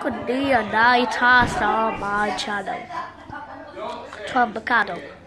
could be a night house on my channel. Tom Mercado.